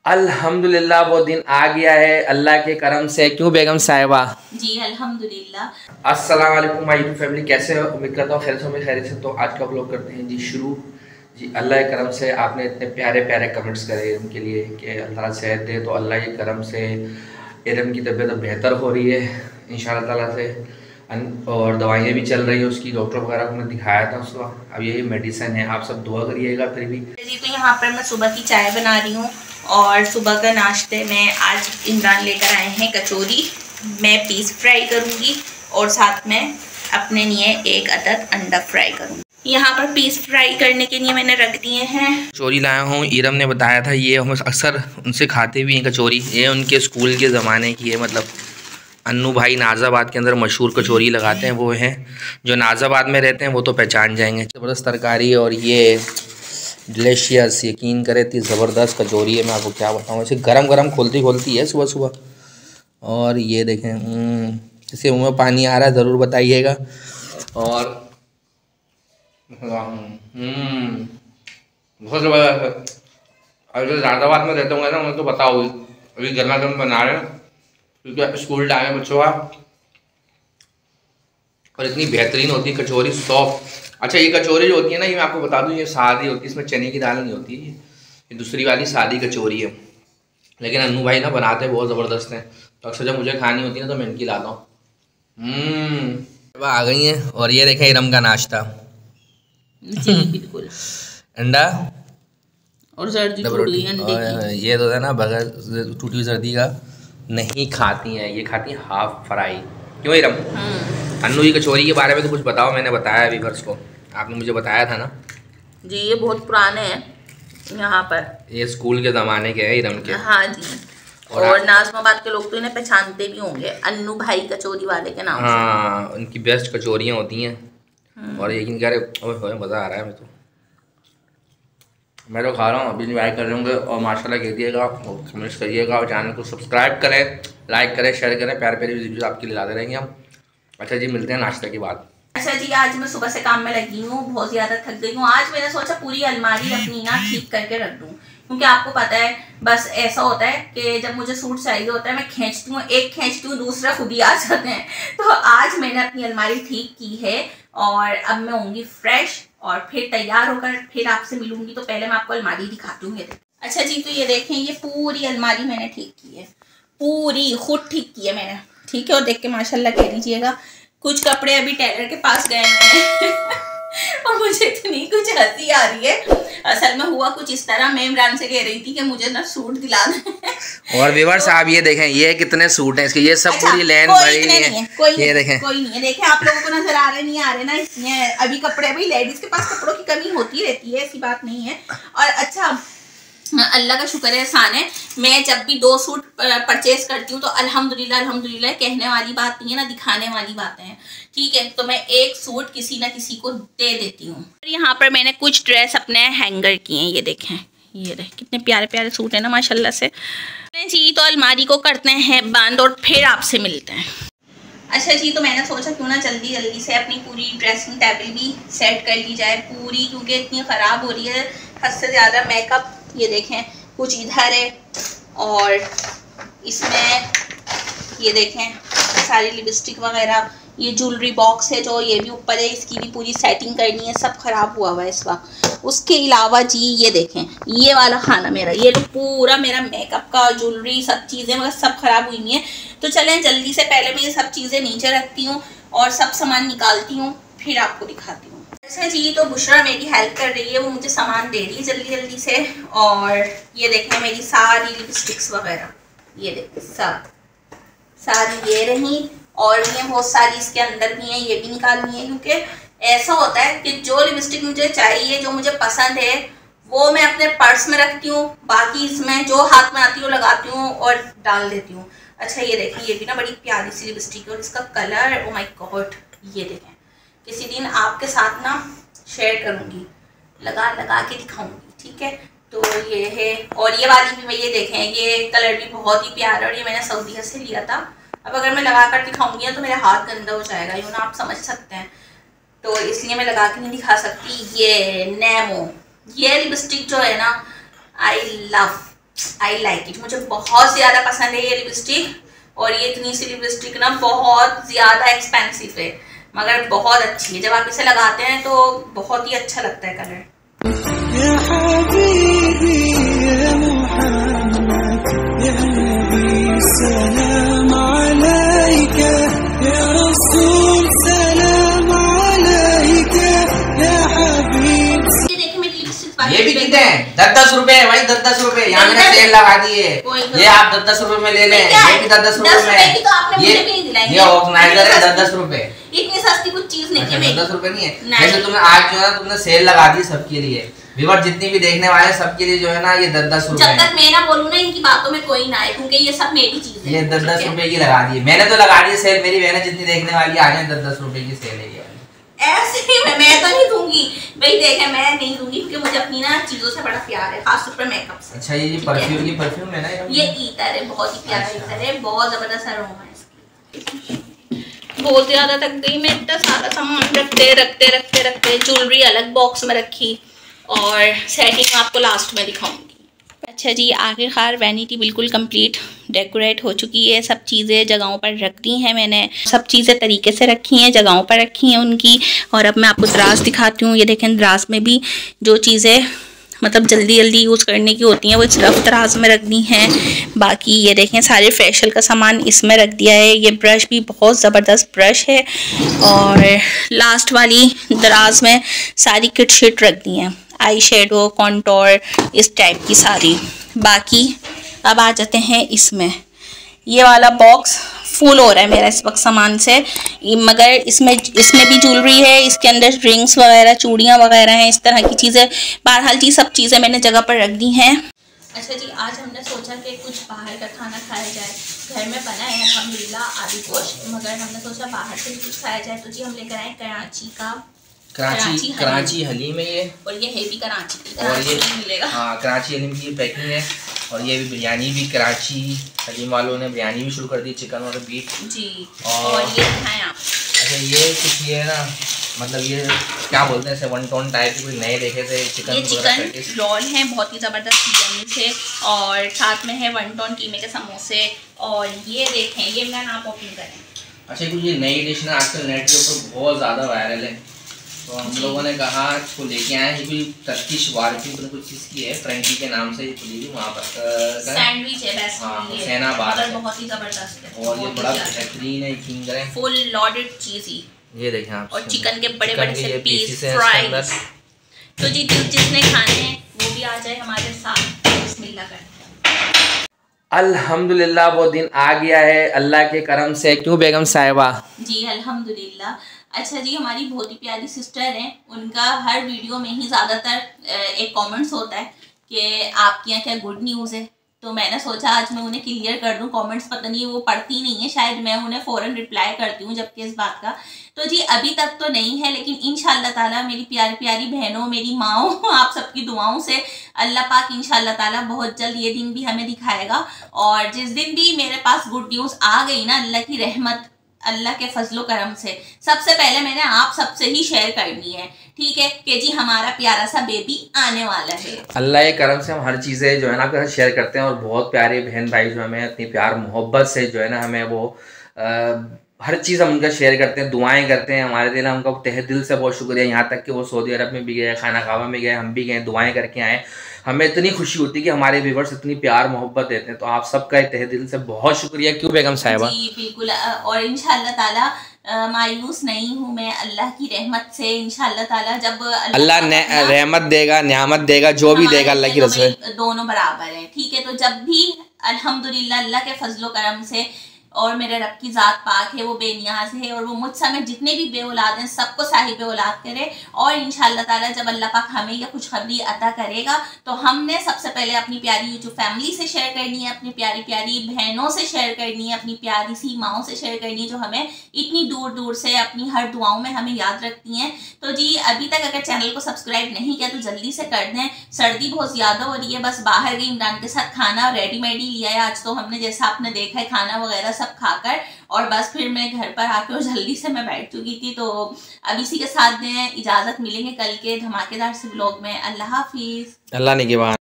अल्हम्दुलिल्लाह वो दिन आ गया है अल्लाह के करम से। क्यों बेगम साहिबा? जी अल्हम्दुलिल्लाह। अस्सलाम वालेकुम माय यूट्यूब फैमिली, कैसे हो? उम्मीद करता हूँ खैर से। तो आज का व्लॉग करते हैं जी शुरू। जी अल्लाह के करम से आपने इतने प्यारे प्यारे कमेंट्स करे इरम के लिए कि अल्लाह सेहत दे, तो अल्लाह के करम से इरम की तबीयत बेहतर हो रही है इंशाअल्लाह ताला से, और दवाइयाँ भी चल रही हैं उसकी। डॉक्टर वगैरह को मैं दिखाया था उसको। अब यही मेडिसिन है, आप सब दुआ करिएगा। फिर भी जी तो यहाँ पर मैं सुबह की चाय बना रही हूँ और सुबह का नाश्ते में आज इमरान लेकर आए हैं कचौरी। मैं पीस फ्राई करूँगी और साथ में अपने लिए एक अदद अंडा फ्राई करूँगी। यहाँ पर पीस फ्राई करने के लिए मैंने रख दिए हैं। कचौरी लाया हूँ, इरम ने बताया था, ये हम अक्सर उनसे खाते भी हैं कचौरी। ये उनके स्कूल के ज़माने की है, मतलब अन्नू भाई नाज़ाबाद के अंदर मशहूर कचौरी लगाते हैं वो हैं। जो नाज़ाबाद में रहते हैं वो तो पहचान जाएंगे। ज़बरदस्त तरकारी और ये डिलीशियस, यकीन करें इतनी ज़बरदस्त कचौरी है, मैं आपको क्या बताऊँ। ऐसे गरम गरम खोलती है सुबह सुबह। और ये देखें, इसके मुँह में पानी आ रहा है, ज़रूर बताइएगा। और बहुत ज़बरदस्त। अगर नाज़ाबाद में रहते होंगे ना, मुझे तो बताओ। अभी गर्मा गर्म बना रहे हैं क्योंकि स्कूल टाइम है बच्चों का, और इतनी बेहतरीन होती है कचौरी, सॉफ्ट। अच्छा, ये कचौरी जो होती है ना, ये मैं आपको बता दूं, ये सादी होती है, इसमें चने की दाल नहीं होती। ये दूसरी वाली सादी कचौरी है, लेकिन अन्नू भाई ना बनाते बहुत ज़बरदस्त हैं। तो अक्सर जब मुझे खानी होती है ना तो मैं इनकी लाता हूँ। आ गई हैं। और ये देखें इरम का नाश्ता। जी बिल्कुल। अंडा और सर्दी टूट गई अंडे की। ये तो है ना, बगैर टूटी हुई सर्दी का नहीं खाती हैं, ये खाती हैं हाफ फ्राई। क्यों इरम? अन्नू की कचौरी के बारे में तो कुछ बताओ। मैंने बताया व्यूअर्स को, आपने मुझे बताया था ना। जी ये बहुत पुराने हैं यहाँ पर, ये स्कूल के ज़माने के हैं इरम के। हाँ जी। और नाज़माबाद के लोग तो इन्हें पहचानते भी होंगे अन्नू भाई कचौरी वाले के नाम से। हाँ, उनकी बेस्ट कचौरियाँ होती हैं। और यकीन करें, ओए मज़ा आ रहा है। मैं तो खा रहा हूँ, अभी इंजॉय कर रहे होंगे। और माशाल्लाह कह दिएगा, कमेंट्स करिएगा, और चैनल को सब्सक्राइब करें, लाइक करें, शेयर करें। प्यारे प्यारे वीडियोज़ आपके लिए लाते रहेंगे हम। अच्छा जी, मिलते हैं नाश्ते के बाद। अच्छा जी, आज मैं सुबह से काम में लगी हूँ, बहुत ज़्यादा थक गई हूँ। आज मैंने सोचा पूरी अलमारी अपनी ना ठीक करके रख दूँ, क्योंकि आपको पता है बस ऐसा होता है कि जब मुझे सूट चाहिए होता है मैं खींचती हूँ, एक खींचती हूँ दूसरा खुद ही आ जाते हैं। तो आज मैंने अपनी अलमारी ठीक की है और अब मैं होंगी फ्रेश और फिर तैयार होकर फिर आपसे मिलूंगी। तो पहले मैं आपको अलमारी दिखाती हूँ। अच्छा जी, तो ये देखें, ये पूरी अलमारी मैंने ठीक की है, पूरी खुद ठीक की है मैंने, ठीक है। और देख के माशाल्लाह कह दीजिएगा। कुछ कपड़े अभी टेलर के पास गए हैं और मुझे इतनी कुछ हंसी आ रही है। असल में हुआ कुछ इस तरह, मैं इमरान से कह रही थी कि मुझे ना सूट दिला दें। और व्यूअर्स आप ये देखें, ये कितने सूट हैं इसके, ये सब अच्छा, पूरी लाइन भरी नहीं है, ये देखें, कोई नहीं है। देखें आप लोगों को नजर आ रहे नहीं आ रहे ना, इसमें अभी कपड़े, भाई लेडीज के पास कपड़ों की कमी होती रहती है, ऐसी बात नहीं है। और अच्छा, अल्लाह का शुक्र है, एहसान है, मैं जब भी 2 सूट परचेज करती हूँ तो अल्हम्दुलिल्लाह कहने वाली बात नहीं है ना, दिखाने वाली बातें हैं, ठीक है। तो मैं एक सूट किसी ना किसी को दे देती हूँ। यहाँ पर मैंने कुछ ड्रेस अपने हैंगर किए हैं, ये देखें, ये देखें कितने प्यारे प्यारे सूट है ना माशाल्लाह से जी। तो अलमारी को करते हैं बंद और फिर आपसे मिलते हैं। अच्छा जी, तो मैंने सोचा क्यों ना जल्दी जल्दी से अपनी पूरी ड्रेसिंग टेबल भी सेट कर ली जाए पूरी, क्योंकि इतनी ख़राब हो रही है, हद से ज़्यादा मेकअप। ये देखें कुछ इधर है और इसमें ये देखें सारी लिपस्टिक वगैरह, ये ज्वेलरी बॉक्स है जो ये भी ऊपर है, इसकी भी पूरी सेटिंग करनी है, सब ख़राब हुआ हुआ है इस वक्त। उसके अलावा जी ये देखें, ये वाला खाना मेरा, ये तो पूरा मेरा मेकअप का, ज्वेलरी, सब चीज़ें मगर सब ख़राब हुई हैं। तो चलें जल्दी से पहले मैं ये सब चीज़ें नीचे रखती हूँ और सब सामान निकालती हूँ, फिर आपको दिखाती हूँ। अच्छा जी, तो बुशरा मेरी हेल्प कर रही है, वो मुझे सामान दे रही है जल्दी जल्दी से। और ये देखें मेरी सारी लिपस्टिक्स वगैरह, ये देखें सारी ये रही, और ये बहुत सारी इसके अंदर भी हैं, ये भी निकालनी है, क्योंकि ऐसा होता है कि जो लिपस्टिक मुझे चाहिए, जो मुझे पसंद है, वो मैं अपने पर्स में रखती हूँ, बाकी इसमें जो हाथ में आती है वो लगाती हूँ और डाल देती हूँ। अच्छा ये देखिए, ये भी ना बड़ी प्यारी सी लिपस्टिक है और इसका कलर, ओ माय गॉड, ये देखें, किसी दिन आपके साथ ना शेयर करूँगी, लगा के दिखाऊंगी, ठीक है। तो ये है, और ये वाली भी मैं, ये देखें, ये कलर भी बहुत ही प्यारा, और ये मैंने सऊदीया से लिया था। अब अगर मैं लगा कर दिखाऊंगी ना तो मेरा हाथ गंदा हो जाएगा, यूँ ना आप समझ सकते हैं, तो इसलिए मैं लगा के नहीं दिखा सकती। ये नेमो, ये लिपस्टिक जो है ना, I love, I like it, मुझे बहुत ज़्यादा पसंद है ये लिपस्टिक। और ये इतनी सी लिपस्टिक ना बहुत ज़्यादा एक्सपेंसिव है मगर बहुत अच्छी है। जब आप इसे लगाते हैं तो बहुत ही अच्छा लगता है कलर। ये भी कितने हैं? 10-10 रुपए भाई, 10-10 रुपए। यहाँ मैंने सेल लगा दी है, ये आप 10-10 रुपए में ले लें। ये भी 10-10 रुपए में, ये ऑर्गेनाइजर है 10-10 रुपए। इतनी सस्ती कुछ चीज नहीं है। 10-10 रुपए नहीं है। जैसे तुमने आज जो है तुमने सेल लगा दी सबके लिए, व्यूअर जितनी भी देखने वाले सबके लिए जो है ना ये 10-10 रुपए। जब तक मैं ना बोलूँ ना इनकी बातों में कोई ना आए, क्योंकि ये सब मेरी चीज है। ये 10-10 रुपए की लगा दी है, मैंने तो लगा दी सेल। मेरी बहनें जितनी देखने वाली आ जाए 10-10 रुपए की सेल है। ऐसे ही मैं तो नहीं दूंगी भाई, देखे मैं नहीं दूंगी क्योंकि मुझे अपनी ना चीजों से बड़ा प्यार है, खासतौर पर मेकअप से। अच्छा ये परफ्यूम है ना? ये ईतर है, बहुत ही प्यारा ईतर है, बहुत जबरदस्त अरोमा है इसकी। बहुत ज्यादा तक गई मैं, इतना सारा सामान रखते ज्वेलरी अलग बॉक्स में रखी और सेटिंग आपको लास्ट में दिखाऊंगी। अच्छा जी, आखिरकार वैनिटी बिल्कुल कंप्लीट डेकोरेट हो चुकी है। सब चीज़ें जगहों पर रख दी हैं मैंने, सब चीज़ें तरीके से रखी हैं, जगहों पर रखी हैं उनकी। और अब मैं आपको दराज दिखाती हूँ। ये देखें, दराज में भी जो चीज़ें मतलब जल्दी यूज़ करने की होती हैं वो इस रफ दराज में रख दी हैं। बाकी ये देखें सारे फेशियल का सामान इसमें रख दिया है। ये ब्रश भी बहुत ज़बरदस्त ब्रश है। और लास्ट वाली दराज में सारी किट शिट रख दी हैं, आई शेडो, कॉन्टोर, इस टाइप की सारी। बाकी अब आ जाते हैं इसमें। ये वाला बॉक्स फुल हो रहा है मेरा इस वक्त सामान से, मगर इसमें भी ज्वेलरी है, इसके अंदर रिंग्स वगैरह, चूड़ियाँ वगैरह हैं, इस तरह की चीज़ें। बहरहाल जी सब चीज़ें मैंने जगह पर रख दी हैं। अच्छा जी, आज हमने सोचा कि कुछ बाहर का खाना खाया जाए। घर में बना है अल्हम्दुलिल्लाह आलू गोश्त, मगर हमने सोचा बाहर से कुछ खाया जाए। तो जी हम लेकर आए कराची हलीम है ये, और ये है भी कराची की, और ये मिलेगा। हाँ, कराची हलीम की पैकिंग है। और ये भी बिरयानी भी कराची हलीम वालों ने बिरयानी भी शुरू कर दी, चिकन और बीफ जी। और ये दिखाएं आप। अच्छा ये कुछ ये ना मतलब ये क्या बोलते हैं, वन टोन टाइप के कोई नए देखे थे चिकन। ये चिकन रोल है, बहुत ही ज़बरदस्त बिरयानी से, और साथ में है 1 टन कीमे के समोसे। और ये देखें, ये मैंने आप ओपन करें। अच्छा कुछ ये नई डिश ना आजकल नेट के ऊपर बहुत ज़्यादा वायरल है, तो हम लोगों ने कहा इसको लेके आए। ये कोई टर्किश बारबेक्यू तो कुछ चीज़ की है, फ्रेंकी के नाम से ये खुली थी वहाँ पर, सैंडविच है बेस्ट। हाँ, हुसैनाबाद है, बहुत ही ज़बरदस्त है और ये बड़ा बेहतरीन है, फिंगर है, फुल लॉडेड चीज़ी। ये देखें आप, और चिकन के बड़े से पीस फ्राई। तो जी जिसने खाने हैं वो भी आ जाए हमारे साथ, बिस्मिल्लाह करते हैं। अल्हम्दुलिल्लाह वो दिन आ गया है अल्लाह के करम से। क्यों बेगम साहिबा? जी अल्हम्दुलिल्लाह। अच्छा जी, हमारी बहुत ही प्यारी सिस्टर हैं, उनका हर वीडियो में ही ज़्यादातर एक कमेंट्स होता है कि आपके यहाँ क्या गुड न्यूज़ है। तो मैंने सोचा आज मैं उन्हें क्लियर कर दूं। कमेंट्स पता नहीं वो पढ़ती नहीं है, शायद मैं उन्हें फ़ौरन रिप्लाई करती हूँ जबकि इस बात का। तो जी अभी तक तो नहीं है, लेकिन इंशाल्लाह ताला मेरी प्यारी प्यारी बहनों, मेरी माओ, आप सबकी दुआओं से अल्लाह पाक इंशाल्लाह ताला बहुत जल्द ये दिन भी हमें दिखाएगा। और जिस दिन भी मेरे पास गुड न्यूज़ आ गई ना, अल्लाह की रहमत, अल्लाह के फजलो करम से, सबसे पहले मैंने आप सबसे ही शेयर करनी है, ठीक है, कि जी हमारा प्यारा सा बेबी आने वाला है। अल्लाह के करम से हम हर चीज़ें जो है ना आपके साथ शेयर करते हैं, और बहुत प्यारे बहन भाई जो हमें अपनी प्यार मोहब्बत से जो है ना हमें वो हर चीज़ हम उनका शेयर करते हैं, दुआएं करते हैं हमारे दिल। उनका तहे दिल से बहुत शुक्रिया। यहाँ तक कि वो सऊदी अरब में भी गए, खाना खावा में गए, हम भी गए, दुआएं करके आए। हमें इतनी खुशी होती है कि हमारे व्यूवर्स इतनी प्यार मोहब्बत देते हैं, तो आप सबका तहे दिल से बहुत शुक्रिया। क्यों बेगम साहिबा? जी बिल्कुल। और इंशाल्लाह ताला मायूस नहीं हूँ मैं, अल्लाह की रहमत से इंशाल्लाह ताला जब अल्लाह रहमत देगा, नियामत देगा, जो भी देगा अल्लाह की रज़ा से दोनों बराबर है, ठीक है। तो जब भी अल्हम्दुलिल्लाह अल्लाह के फजलो करम से और मेरे रब की ज़ात पाक है, वो बेनियाज है, और वो मुझ समेत जितने भी बे औलाद हैं सबको साहिब औलाद करे। और इंशाल्लाह ताला जब अल्लाह पाक हमें या खुशखबरी अता करेगा तो हमने सबसे पहले अपनी प्यारी यूट्यूब फैमिली से शेयर करनी है, अपनी प्यारी प्यारी बहनों से शेयर करनी है, अपनी प्यारी सी माओं से शेयर करनी है जो हमें इतनी दूर दूर से अपनी हर दुआओं में हमें याद रखती हैं। तो जी अभी तक अगर चैनल को सब्सक्राइब नहीं किया तो जल्दी से कर दें। सर्दी बहुत ज़्यादा हो रही है, बस बाहर गई इमरान के साथ, खाना रेडीमेड ही लिया है आज तो हमने, जैसा आपने देखा है खाना वगैरह सब खाकर, और बस फिर मैं घर पर आके और जल्दी से मैं बैठ चुकी थी। तो अब इसी के साथ में इजाज़त, मिलेंगे कल के धमाकेदार से व्लॉग में। अल्लाह हाफिज़। अल्लाह ने के बाद।